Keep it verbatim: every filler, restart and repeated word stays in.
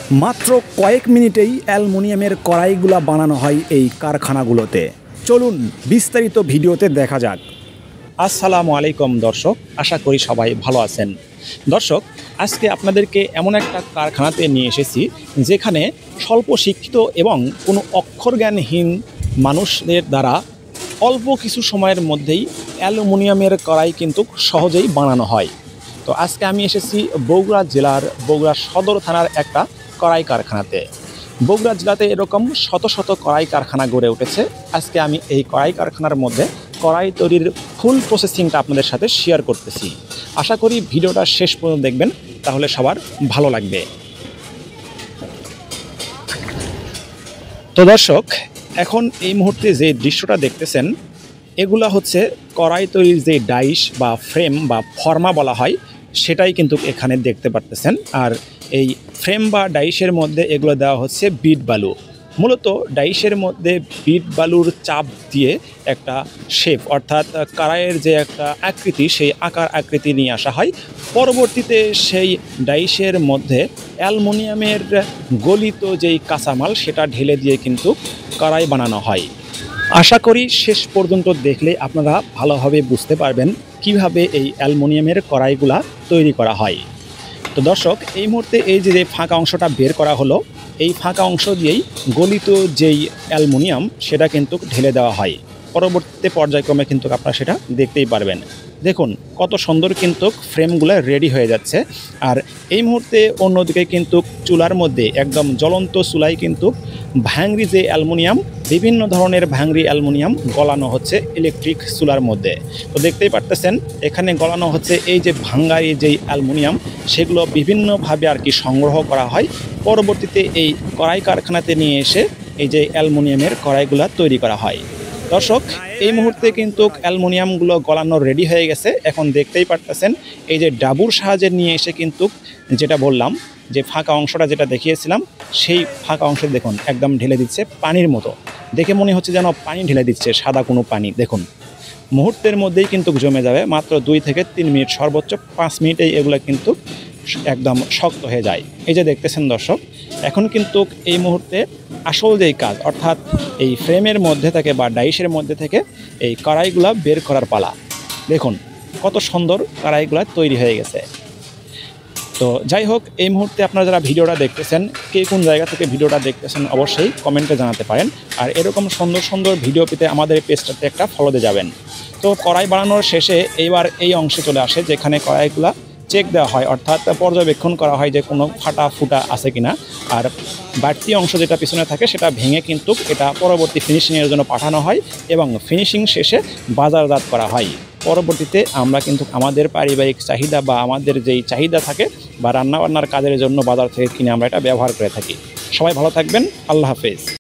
মাত্র কয়েক মিনিটেই অ্যালুমিনিয়ামের কড়াইগুলো বানানো হয় এই কারখানাগুলোতে। চলুন বিস্তারিত ভিডিওতে দেখা যাক। আসসালামু আলাইকুম দর্শক, আশা করি সবাই ভালো আছেন। দর্শক, আজকে আপনাদেরকে এমন একটা কারখানাতে নিয়ে এসেছি যেখানে স্বল্প শিক্ষিত এবং কোনো অক্ষরজ্ঞানহীন মানুষদের দ্বারা অল্প কিছু সময়ের মধ্যেই অ্যালুমিনিয়ামের কড়াই কিন্তু সহজেই বানানো হয়। তো আজকে আমি এসেছি বগুড়া জেলার বগুড়া সদর থানার একটা কড়াই কারখানাতে। বগুড়া জেলাতে এরকম শত শত কড়াই কারখানা গড়ে উঠেছে। আজকে আমি এই কড়াই কারখানার মধ্যে কড়াই তৈরির ফুল প্রসেসিংটা আপনাদের সাথে শেয়ার করতেছি। আশা করি ভিডিওটা শেষ পর্যন্ত দেখবেন, তাহলে সবার ভালো লাগবে। তো দর্শক, এখন এই মুহূর্তে যে দৃশ্যটা দেখতেছেন, এগুলা হচ্ছে কড়াই তৈরির যে ডাইস বা ফ্রেম বা ফর্মা বলা হয়, সেটাই কিন্তু এখানে দেখতে পারতেছেন। আর এই ফ্রেম বা ডাইসের মধ্যে এগুলো দেওয়া হচ্ছে বিট বালু। মূলত ডাইসের মধ্যে বিট বালুর চাপ দিয়ে একটা শেপ, অর্থাৎ কড়াইয়ের যে একটা আকৃতি, সেই আকার আকৃতি নিয়ে আসা হয়। পরবর্তীতে সেই ডাইসের মধ্যে অ্যালুমিনিয়ামের গলিত যেই কাঁচামাল, সেটা ঢেলে দিয়ে কিন্তু কড়াই বানানো হয়। আশা করি শেষ পর্যন্ত দেখলে আপনারা ভালোভাবে বুঝতে পারবেন কিভাবে এই অ্যালুমিনিয়ামের কড়াইগুলা তৈরি করা হয়। তো দর্শক, এই মুহূর্তে এই যে ফাঁকা অংশটা বের করা হলো, এই ফাঁকা অংশ দিয়েই গলিত যেই অ্যালুমিনিয়াম, সেটা কিন্তু ঢেলে দেওয়া হয়। পরবর্তীতে পর্যায়ক্রমে কিন্তু আপনারা সেটা দেখতেই পারবেন। দেখুন কত সুন্দর কিন্তু ফ্রেমগুলো রেডি হয়ে যাচ্ছে। আর এই মুহূর্তে অন্যদিকে কিন্তু চুলার মধ্যে একদম জ্বলন্ত চুলায় কিন্তু ভাঙরি যে অ্যালুমিনিয়াম, বিভিন্ন ধরনের ভাঙরি অ্যালুমিনিয়াম গলানো হচ্ছে ইলেকট্রিক চুলার মধ্যে। তো দেখতেই পারতেছেন এখানে গলানো হচ্ছে এই যে ভাঙারি যেই অ্যালুমিনিয়াম, সেগুলো বিভিন্নভাবে আর কি সংগ্রহ করা হয়। পরবর্তীতে এই কড়াই কারখানাতে নিয়ে এসে এই যে অ্যালুমিনিয়ামের কড়াইগুলো তৈরি করা হয়। দর্শক, এই মুহূর্তে কিন্তু অ্যালুমিনিয়ামগুলো গলানো রেডি হয়ে গেছে। এখন দেখতেই পারতেছেন এই যে ডাবুর সাহায্যে নিয়ে এসে কিন্তু, যেটা বললাম যে ফাঁকা অংশটা যেটা দেখিয়েছিলাম, সেই ফাঁকা অংশে দেখুন একদম ঢেলে দিচ্ছে পানির মতো। দেখে মনে হচ্ছে যেন পানি ঢেলে দিচ্ছে, সাদা কোনো পানি। দেখুন মুহূর্তের মধ্যেই কিন্তু জমে যাবে, মাত্র দুই থেকে তিন মিনিট, সর্বোচ্চ পাঁচ মিনিটেই এগুলো কিন্তু একদম শক্ত হয়ে যায়। এই যে দেখতেছেন দর্শক, এখন কিন্তু এই মুহূর্তে আসল যেই কাজ, অর্থাৎ এই ফ্রেমের মধ্যে থেকে বা ডাইসের মধ্যে থেকে এই কড়াইগুলা বের করার পালা। দেখুন কত সুন্দর কড়াইগুলা তৈরি হয়ে গেছে। তো যাই হোক, এই মুহূর্তে আপনারা যারা ভিডিওটা দেখতেছেন, কে কোন জায়গা থেকে ভিডিওটা দেখতেছেন অবশ্যই কমেন্টে জানাতে পারেন। আর এরকম সুন্দর সুন্দর ভিডিও পেতে আমাদের পেজটাতে একটা ফলো দিয়ে যাবেন। তো কড়াই বানানোর শেষে এইবার এই অংশে চলে আসে যেখানে কড়াইগুলা চেক দেওয়া হয়, অর্থাৎ পর্যবেক্ষণ করা হয় যে কোনো ফাটা ফুটা আছে কিনা। আর বাড়তি অংশ যেটা পিছনে থাকে সেটা ভেঙে কিন্তু এটা পরবর্তী ফিনিশিংয়ের জন্য পাঠানো হয় এবং ফিনিশিং শেষে বাজারজাত করা হয়। পরবর্তীতে আমরা কিন্তু আমাদের পারিবারিক চাহিদা বা আমাদের যেই চাহিদা থাকে বা রান্নাবান্নার কাজের জন্য বাজার থেকে কিনে আমরা এটা ব্যবহার করে থাকি। সবাই ভালো থাকবেন, আল্লাহ হাফেজ।